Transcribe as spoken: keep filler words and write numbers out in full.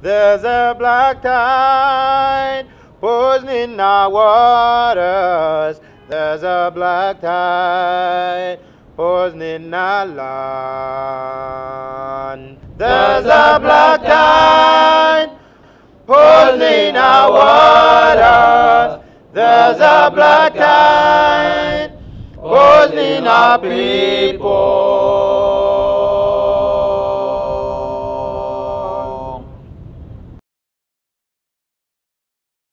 There's a black tide poisoning our waters. There's a black tide poisoning our land. There's a black tide poisoning our waters. There's a black tide poisoning our people.